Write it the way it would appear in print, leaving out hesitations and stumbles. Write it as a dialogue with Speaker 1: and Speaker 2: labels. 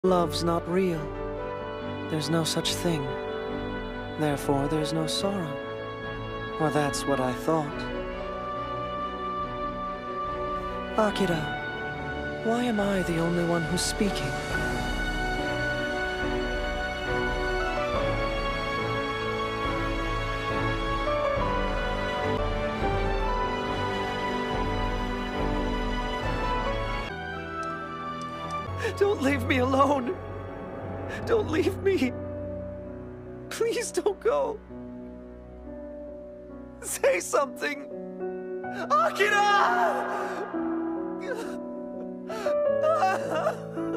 Speaker 1: Love's not real. There's no such thing. Therefore, there's no sorrow. Or that's what I thought. Akira, why am I the only one who's speaking? Don't leave me alone! Don't leave me! Please don't go! Say something! Akira!